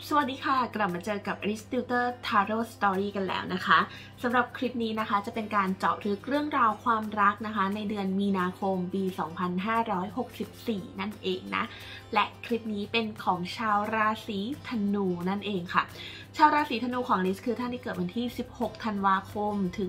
สวัสดีค่ะกลับมาเจอกับ Alice Tutor Tarot Story กันแล้วนะคะสำหรับคลิปนี้นะคะจะเป็นการเจาะลึกเรื่องราวความรักนะคะในเดือนมีนาคมปี 2564 นั่นเองนะและคลิปนี้เป็นของชาวราศีธนูนั่นเองค่ะชาวราศีธนูของอลิซคือท่านที่เกิดวันที่ 16 ธันวาคมถึง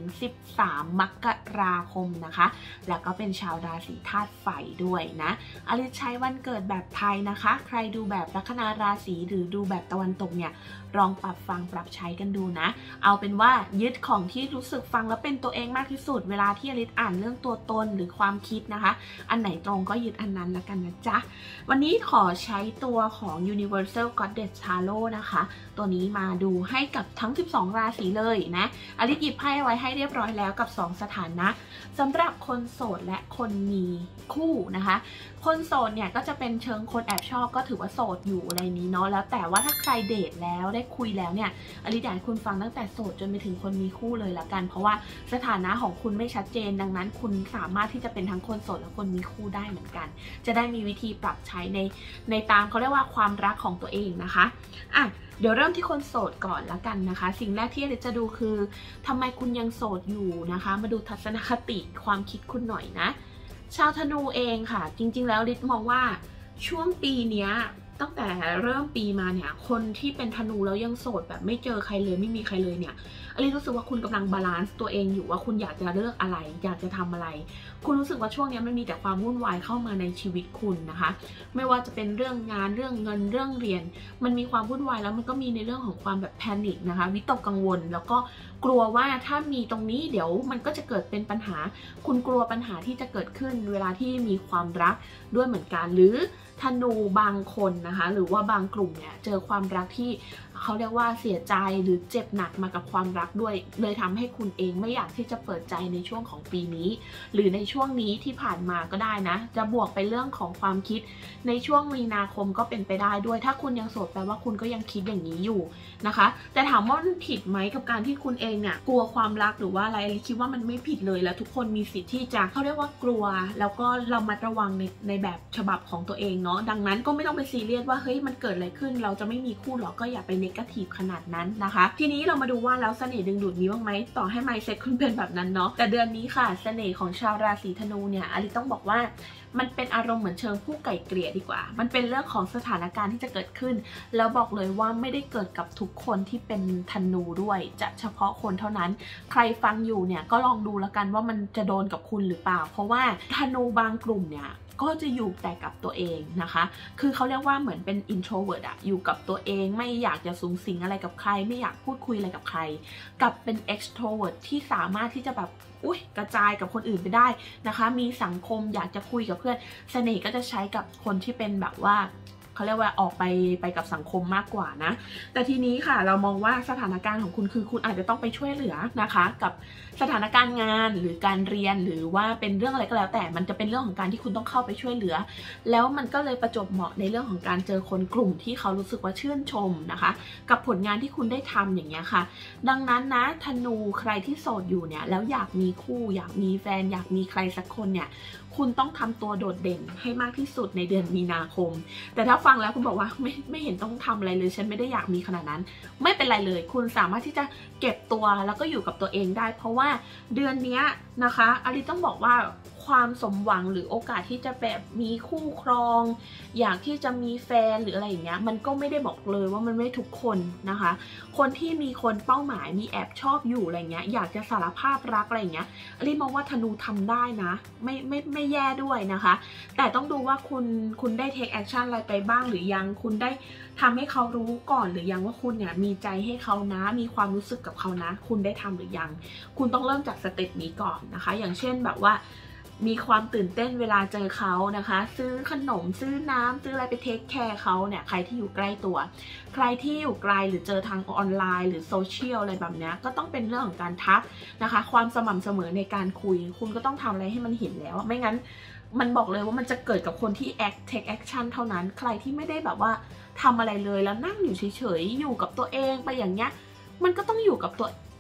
13 มกราคมนะคะแล้วก็เป็นชาวราศีธาตุไฟด้วยนะอลิซใช้วันเกิดแบบไทยนะคะใครดูแบบลัคนาราศีหรือดูแบบตะวันตกเนี่ยลองปรับฟังปรับใช้กันดูนะเอาเป็นว่ายึดของที่รู้สึกฟังแล้วเป็นตัวเองมากที่สุดเวลาที่อลิซอ่านเรื่องตัวตนหรือความคิดนะคะอันไหนตรงก็ยึดอันนั้นละกันนะจ๊ะวันนี้ขอใช้ตัวของ Universal Goddess Tarot นะคะตัวนี้มาดูให้กับทั้ง 12 ราศีเลยนะอลิซหยิบไพ่ไว้ให้เรียบร้อยแล้วกับ 2 สถานะสำหรับคนโสดและคนมีคู่นะคะคนโสดเนี่ยก็จะเป็นเชิงคนแอบชอบก็ถือว่าโสดอยู่อะไรนี้เนาะแล้วแต่ว่าถ้าใครเดทแล้วได้คุยแล้วเนี่ยอลิซอยากให้คุณฟังตั้งแต่โสดจนไปถึงคนมีคู่เลยละกันเพราะว่าสถานะของคุณไม่ชัดเจนดังนั้นคุณสามารถที่จะเป็นทั้งคนโสดและคนมีคู่ได้เหมือนกันจะได้มีวิธีปรับใช้ในตามเขาเรียกว่าความรักของตัวเองนะคะเดี๋ยวเริ่มที่คนโสดก่อนละกันนะคะสิ่งแรกที่อลิซจะดูคือทำไมคุณยังโสดอยู่นะคะมาดูทัศนคติความคิดคุณหน่อยนะชาวธนูเองค่ะจริงๆแล้วลิซมองว่าช่วงปีนี้ตั้งแต่เริ่มปีมาเนี่ยคนที่เป็นธนูแล้วยังโสดแบบไม่เจอใครเลยไม่มีใครเลยเนี่ยอลิซรู้สึกว่าคุณกำลังบาลานซ์ตัวเองอยู่ว่าคุณอยากจะเลือกอะไรอยากจะทำอะไรคุณรู้สึกว่าช่วงนี้มันมีแต่ความวุ่นวายเข้ามาในชีวิตคุณนะคะไม่ว่าจะเป็นเรื่องงานเรื่องเงินเรื่องเรียนมันมีความวุ่นวายแล้วมันก็มีในเรื่องของความแบบแพนิคนะคะวิตกกังวลแล้วก็กลัวว่าถ้ามีตรงนี้เดี๋ยวมันก็จะเกิดเป็นปัญหาคุณกลัวปัญหาที่จะเกิดขึ้นเวลาที่มีความรักด้วยเหมือนกันหรือธนูบางคนนะคะหรือว่าบางกลุ่มเนี่ยเจอความรักที่เขาเรียกว่าเสียใจหรือเจ็บหนักมากับความรักด้วยเลยทำให้คุณเองไม่อยากที่จะเปิดใจในช่วงของปีนี้หรือในช่วงนี้ที่ผ่านมาก็ได้นะจะบวกไปเรื่องของความคิดในช่วงมีนาคมก็เป็นไปได้ด้วยถ้าคุณยังโสดแปลว่าคุณก็ยังคิดอย่างนี้อยู่นะคะแต่ถามว่ามันผิดไหมกับการที่คุณเองเนี่ยกลัวความรักหรือว่าอะไรคิดว่ามันไม่ผิดเลยแล้วทุกคนมีสิทธิ์ที่จะเขาเรียกว่ากลัวแล้วก็เรามาระวังในแบบฉบับของตัวเองเนาะดังนั้นก็ไม่ต้องไปซีเรียสว่าเฮ้ยมันเกิดอะไรขึ้นเราจะไม่มีคู่หรอก็อย่าไปเนกาทีฟขนาดนั้นนะคะทีนี้เรามาดูว่าแล้วเสน่ห์ดึงดูดมีบ้างไหมต่อให้ไมซ์เซ็ตคุณเป็นแบบนั้นเนาะแต่เดือนนี้ค่ะเสน่ห์ของชาวราศีธนูเนี่ยอลิต้องบอกว่ามันเป็นอารมณ์เหมือนเชิงผู้ไก่เกลี่ยดีกว่ามันเป็นเรื่องของสถานการณ์ที่จะเกิดขึ้นแล้วบอกเลยว่าไม่ได้เกิดกับทุกคนที่เป็นธนูด้วยจะเฉพาะคนเท่านั้นใครฟังอยู่เนี่ยก็ลองดูแล้วกันว่ามันจะโดนกับคุณหรือเปล่าเพราะว่าธนูบางกลุ่มเนี่ยก็จะอยู่แต่กับตัวเองนะคะคือเขาเรียกว่าเหมือนเป็น introvert อะอยู่กับตัวเองไม่อยากจะสูงสิงอะไรกับใครไม่อยากพูดคุยอะไรกับใครกับเป็น extrovert ที่สามารถที่จะแบบกระจายกับคนอื่นไปได้นะคะมีสังคมอยากจะคุยกับเพื่อนเสน่ห์ก็จะใช้กับคนที่เป็นแบบว่าเขาเรียกว่าออกไปกับสังคมมากกว่านะแต่ทีนี้ค่ะเรามองว่าสถานการณ์ของคุณคือคุณอาจจะต้องไปช่วยเหลือนะคะกับสถานการณ์งานหรือการเรียนหรือว่าเป็นเรื่องอะไรก็แล้วแต่มันจะเป็นเรื่องของการที่คุณต้องเข้าไปช่วยเหลือแล้วมันก็เลยประจวบเหมาะในเรื่องของการเจอคนกลุ่มที่เขารู้สึกว่าชื่นชมนะคะกับผลงานที่คุณได้ทำอย่างเงี้ยค่ะดังนั้นนะธนูใครที่โสดอยู่เนี่ยแล้วอยากมีคู่อยากมีแฟนอยากมีใครสักคนเนี่ยคุณต้องทำตัวโดดเด่นให้มากที่สุดในเดือนมีนาคมแต่ถ้าฟังแล้วคุณบอกว่าไม่เห็นต้องทำอะไรเลยฉันไม่ได้อยากมีขนาดนั้นไม่เป็นไรเลยคุณสามารถที่จะเก็บตัวแล้วก็อยู่กับตัวเองได้เพราะว่าเดือนนี้นะคะอลิต้องบอกว่าความสมหวังหรือโอกาสที่จะแบบมีคู่ครองอยากที่จะมีแฟนหรืออะไรอย่างเงี้ยมันก็ไม่ได้บอกเลยว่ามันไม่ทุกคนนะคะคนที่มีคนเป้าหมายมีแอบชอบอยู่อะไรเงี้ยอยากจะสารภาพรักอะไรเงี้ยอลิมองว่าธนูทำได้นะไม่แย่ด้วยนะคะแต่ต้องดูว่าคุณได้ take action อะไรไปบ้างหรือยังคุณได้ทำให้เขารู้ก่อนหรือยังว่าคุณเนี่ยมีใจให้เขานะมีความรู้สึกกับเขานะคุณได้ทำหรือยังคุณต้องเริ่มจากสเต็ปนี้ก่อนนะคะอย่างเช่นแบบว่ามีความตื่นเต้นเวลาเจอเขานะคะซื้อขนมซื้อน้ำซื้ออะไรไปเทคแคร์เขาเนี่ยใครที่อยู่ใกล้ตัวใครที่อยู่ไกลหรือเจอทางออนไลน์หรือโซเชียลอะไรแบบนี้ก็ต้องเป็นเรื่องของการทักนะคะความสม่ำเสมอในการคุยคุณก็ต้องทำอะไรให้มันเห็นแล้วไม่งั้นมันบอกเลยว่ามันจะเกิดกับคนที่take action เท่านั้นใครที่ไม่ได้แบบว่าทำอะไรเลยแล้วนั่งอยู่เฉยๆอยู่กับตัวเองไปอย่างเงี้ยมันก็ต้องอยู่กับ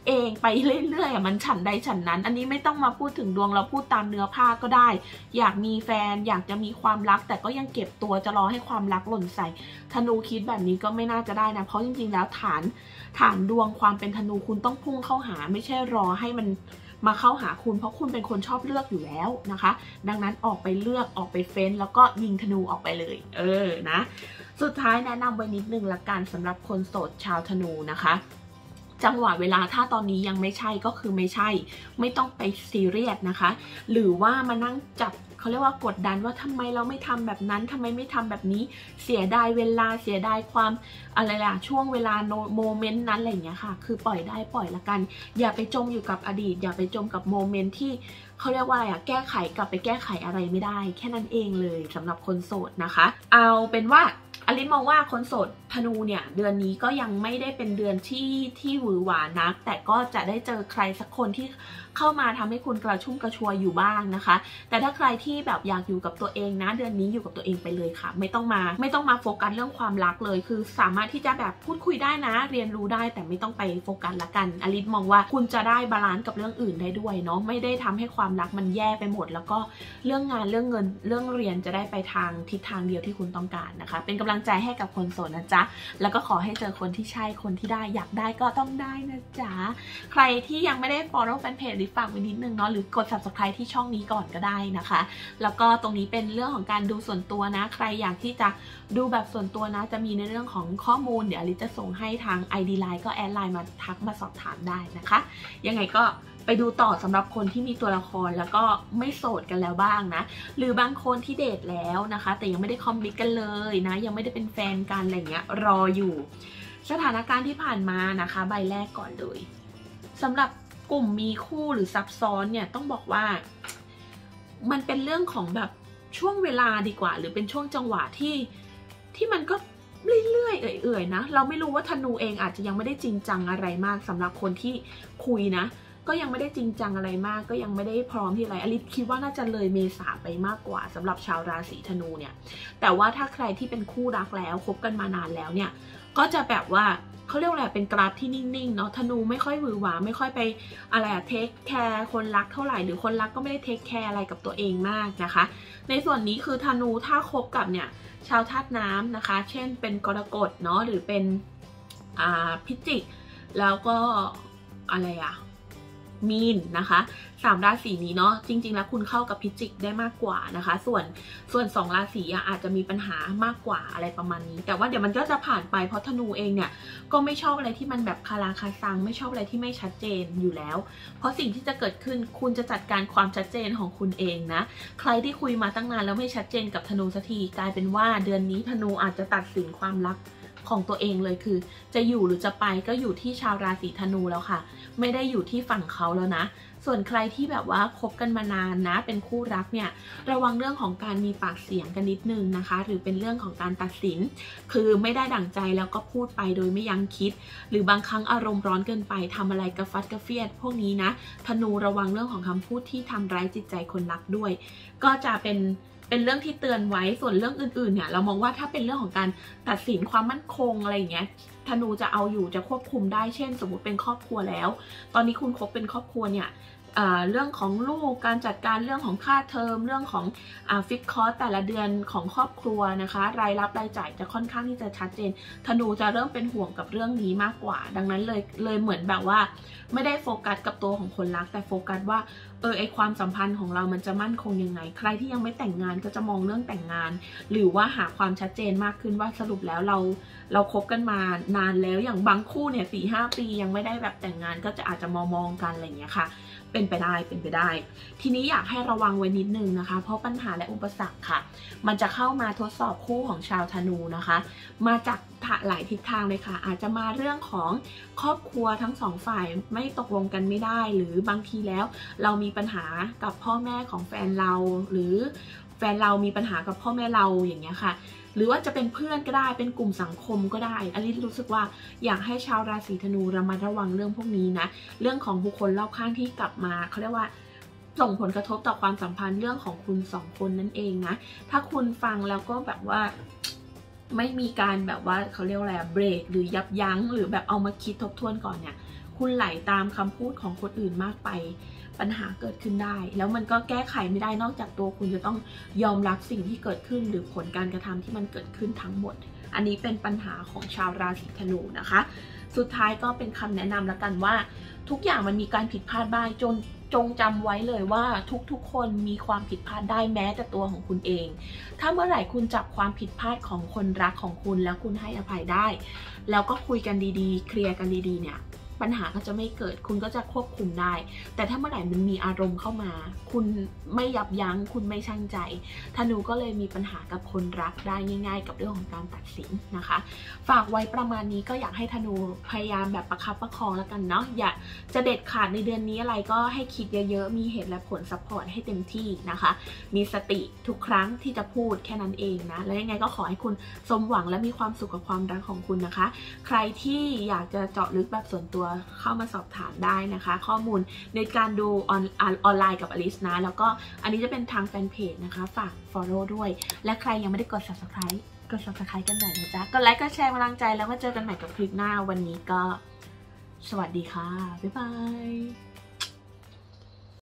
เองไปเรื่อยๆมันฉันใดฉันนั้นอันนี้ไม่ต้องมาพูดถึงดวงเราพูดตามเนื้อผ้าก็ได้อยากมีแฟนอยากจะมีความรักแต่ก็ยังเก็บตัวจะรอให้ความรักหล่นใส่ธนูคิดแบบนี้ก็ไม่น่าจะได้นะเพราะจริงๆแล้วฐานดวงความเป็นธนูคุณต้องพุ่งเข้าหาไม่ใช่รอให้มันมาเข้าหาคุณเพราะคุณเป็นคนชอบเลือกอยู่แล้วนะคะดังนั้นออกไปเลือกออกไปเฟ้นแล้วก็ยิงธนูออกไปเลยนะสุดท้ายแนะนำไว้นิดนึงละกันสำหรับคนโสดชาวธนูนะคะจังหวะเวลาถ้าตอนนี้ยังไม่ใช่ก็คือไม่ใช่ไม่ต้องไปซีเรียสนะคะหรือว่ามานั่งจับเขาเรียกว่ากดดันว่าทำไมเราไม่ทำแบบนั้นทำไมไม่ทำแบบนี้เสียดายเวลาเสียดายความอะไรล่ะช่วงเวลาโมเมนต์นั้นอะไรอย่างเงี้ยค่ะคือปล่อยได้ปล่อยละกันอย่าไปจมอยู่กับอดีตอย่าไปจมกับโมเมนต์ที่เขาเรียกว่าอะไรแก้ไขกลับไปแก้ไขอะไรไม่ได้แค่นั้นเองเลยสำหรับคนโสดนะคะเอาเป็นว่าอลิซมองว่าคนโสดธนูเนี่ยเดือนนี้ก็ยังไม่ได้เป็นเดือนที่หวือหวานักแต่ก็จะได้เจอใครสักคนที่เข้ามาทำให้คุณกระชุ่มกระชวยอยู่บ้างนะคะแต่ถ้าใครที่แบบอยากอยู่กับตัวเองนะเดือนนี้อยู่กับตัวเองไปเลยค่ะไม่ต้องมาโฟกัสเรื่องความรักเลยคือสามารถที่จะแบบพูดคุยได้นะเรียนรู้ได้แต่ไม่ต้องไปโฟกัสละกันอลิซมองว่าคุณจะได้บาลานซ์กับเรื่องอื่นได้ด้วยเนาะไม่ได้ทำให้ความรักมันแย่ไปหมดแล้วก็เรื่องงานเรื่องเงินเรื่องเรียนจะได้ไปทางทิศทางเดียวที่คุณต้องการนะคะเป็นกำลังใจให้กับคนโสดนะจ๊ะแล้วก็ขอให้เจอคนที่ใช่คนที่ได้อยากได้ก็ต้องได้นะจ๊ะใครที่ยังไม่ได้ follow แฟนเพจลิฝากไว้นิดนึงเนาะหรือกด subscribe ที่ช่องนี้ก่อนก็ได้นะคะแล้วก็ตรงนี้เป็นเรื่องของการดูส่วนตัวนะใครอยากที่จะดูแบบส่วนตัวนะจะมีในเรื่องของข้อมูลเดี๋ยวอลิซจะส่งให้ทาง ID Line ก็แอดไลน์มาทักมาสอบถามได้นะคะยังไงก็ไปดูต่อสำหรับคนที่มีตัวละครแล้วก็ไม่โสดกันแล้วบ้างนะหรือบางคนที่เดทแล้วนะคะแต่ยังไม่ได้คอมมิตกันเลยนะยังไม่ได้เป็นแฟนกันอะไรเงี้ยรออยู่สถานการณ์ที่ผ่านมานะคะใบแรกก่อนเลยสำหรับกลุ่มมีคู่หรือซับซ้อนเนี่ยต้องบอกว่ามันเป็นเรื่องของแบบช่วงเวลาดีกว่าหรือเป็นช่วงจังหวะที่มันก็เรื่อยๆเอื่อยๆนะเราไม่รู้ว่าธนูเองอาจจะยังไม่ได้จริงจังอะไรมากสำหรับคนที่คุยนะก็ยังไม่ได้จริงจังอะไรมากก็ยังไม่ได้พร้อมที่อะไรอลิซคิดว่าน่าจะเลยเมษาไปมากกว่าสำหรับชาวราศีธนูเนี่ยแต่ว่าถ้าใครที่เป็นคู่รักแล้วคบกันมานานแล้วเนี่ยก็จะแบบว่าเขาเรียกอะไรเป็นกราฟที่นิ่งๆเนาะธนูไม่ค่อยหวือหวาไม่ค่อยไปอะไรเทคแคร์คนรักเท่าไหร่หรือคนรักก็ไม่ได้เทคแคร์อะไรกับตัวเองมากนะคะในส่วนนี้คือธนูถ้าคบกับเนี่ยชาวธาตุน้ำนะคะเช่นเป็นกรกฎเนาะหรือเป็นพิจิกแล้วก็อะไรมีนนะคะ3 ราศีนี้เนาะจริงๆแล้วคุณเข้ากับพิจิกได้มากกว่านะคะส่วน2 ราศีอาจจะมีปัญหามากกว่าอะไรประมาณนี้แต่ว่าเดี๋ยวมันก็จะผ่านไปเพราะธนูเองเนี่ยก็ไม่ชอบอะไรที่มันแบบคาราคาซังไม่ชอบอะไรที่ไม่ชัดเจนอยู่แล้วเพราะสิ่งที่จะเกิดขึ้นคุณจะจัดการความชัดเจนของคุณเองนะใครที่คุยมาตั้งนานแล้วไม่ชัดเจนกับธนูสักทีกลายเป็นว่าเดือนนี้ธนูอาจจะตัดสินความรักของตัวเองเลยคือจะอยู่หรือจะไปก็อยู่ที่ชาวราศีธนูแล้วค่ะไม่ได้อยู่ที่ฝั่งเขาแล้วนะส่วนใครที่แบบว่าคบกันมานานนะเป็นคู่รักเนี่ยระวังเรื่องของการมีปากเสียงกันนิดนึงนะคะหรือเป็นเรื่องของการตัดสินคือไม่ได้ดั่งใจแล้วก็พูดไปโดยไม่ยั้งคิดหรือบางครั้งอารมณ์ร้อนเกินไปทำอะไรกระฟัดกระเฟียดพวกนี้นะธนูระวังเรื่องของคำพูดที่ทำร้ายจิตใจคนรักด้วยก็จะเป็นเรื่องที่เตือนไว้ส่วนเรื่องอื่นๆเนี่ยเรามองว่าถ้าเป็นเรื่องของการตัดสินความมั่นคงอะไรอย่างเงี้ยธนูจะเอาอยู่จะควบคุมได้เช่นสมมุติเป็นครอบครัวแล้วตอนนี้คุณคบเป็นครอบครัวเนี่ยเรื่องของลูกการจัดการเรื่องของค่าเทอมเรื่องของฟิกคอร์สแต่ละเดือนของครอบครัวนะคะรายรับรายจ่ายจะค่อนข้างที่จะชัดเจนธนูจะเริ่มเป็นห่วงกับเรื่องนี้มากกว่าดังนั้นเลยเหมือนแบบว่าไม่ได้โฟกัสกับตัวของคนรักแต่โฟกัสว่าไอความสัมพันธ์ของเรามันจะมั่นคงยังไงใครที่ยังไม่แต่งงานก็จะมองเรื่องแต่งงานหรือว่าหาความชัดเจนมากขึ้นว่าสรุปแล้วเราคบกันมานานแล้วอย่างบางคู่เนี่ย4-5 ปียังไม่ได้แบบแต่งงานก็จะอาจจะมองกันอะไรอย่างเงี้ยค่ะเป็นไปได้ทีนี้อยากให้ระวังไว้นิดนึงนะคะเพราะปัญหาและอุปสรรคค่ะมันจะเข้ามาทดสอบคู่ของชาวธนูนะคะมาจากหลายทิศทางเลยค่ะอาจจะมาเรื่องของครอบครัวทั้ง2 ฝ่ายไม่ตกลงกันไม่ได้หรือบางทีแล้วเรามีปัญหากับพ่อแม่ของแฟนเราหรือแฟนเรามีปัญหากับพ่อแม่เราอย่างเงี้ยค่ะหรือว่าจะเป็นเพื่อนก็ได้เป็นกลุ่มสังคมก็ได้อลิซรู้สึกว่าอยากให้ชาวราศีธนูระมัดระวังเรื่องพวกนี้นะเรื่องของบุคคลรอบข้างที่กลับมาเขาเรียกว่าส่งผลกระทบต่อความสัมพันธ์เรื่องของคุณ2 คนนั่นเองนะถ้าคุณฟังแล้วก็แบบว่าไม่มีการแบบว่าเขาเรียกอะไรเบรกหรือยับยั้งหรือแบบเอามาคิดทบทวนก่อนเนี่ยคุณไหลตามคำพูดของคนอื่นมากไปปัญหาเกิดขึ้นได้แล้วมันก็แก้ไขไม่ได้นอกจากตัวคุณจะต้องยอมรับสิ่งที่เกิดขึ้นหรือผลการกระทำที่มันเกิดขึ้นทั้งหมดอันนี้เป็นปัญหาของชาวราศีธนูนะคะสุดท้ายก็เป็นคำแนะนำแล้วกันว่าทุกอย่างมันมีการผิดพลาดบ้างจงจำไว้เลยว่าทุกคนมีความผิดพลาดได้แม้แต่ตัวของคุณเองถ้าเมื่อไหร่คุณจับความผิดพลาดของคนรักของคุณแล้วคุณให้อภัยได้แล้วก็คุยกันดีๆเคลียร์กันดีๆเนี่ยปัญหาก็จะไม่เกิดคุณก็จะควบคุมได้แต่ถ้าเมื่อไหร่มันมีอารมณ์เข้ามาคุณไม่ยับยั้งคุณไม่ชั่งใจธนูก็เลยมีปัญหากับคนรักได้ง่ายๆกับเรื่องของการตัดสินนะคะฝากไว้ประมาณนี้ก็อยากให้ธนูพยายามแบบประคับประคองแล้วกันเนาะอย่าจะเด็ดขาดในเดือนนี้อะไรก็ให้คิดเยอะๆมีเหตุและผลซัพพอร์ตให้เต็มที่นะคะมีสติทุกครั้งที่จะพูดแค่นั้นเองนะแล้วยังไงก็ขอให้คุณสมหวังและมีความสุขกับความรักของคุณนะคะใครที่อยากจะเจาะลึกแบบส่วนตัวเข้ามาสอบถามได้นะคะข้อมูลในการดูออนไลน์กับอลิสนะแล้วก็อันนี้จะเป็นทางแฟนเพจนะคะฝาก follow ด้วยและใครยังไม่ได้กด subscribe กันหน่อยนะจ๊ะกดไลค์ก็แชร์กำลังใจแล้วมาเจอกันใหม่กับคลิปหน้าวันนี้ก็สวัสดีค่ะบ๊ายบาย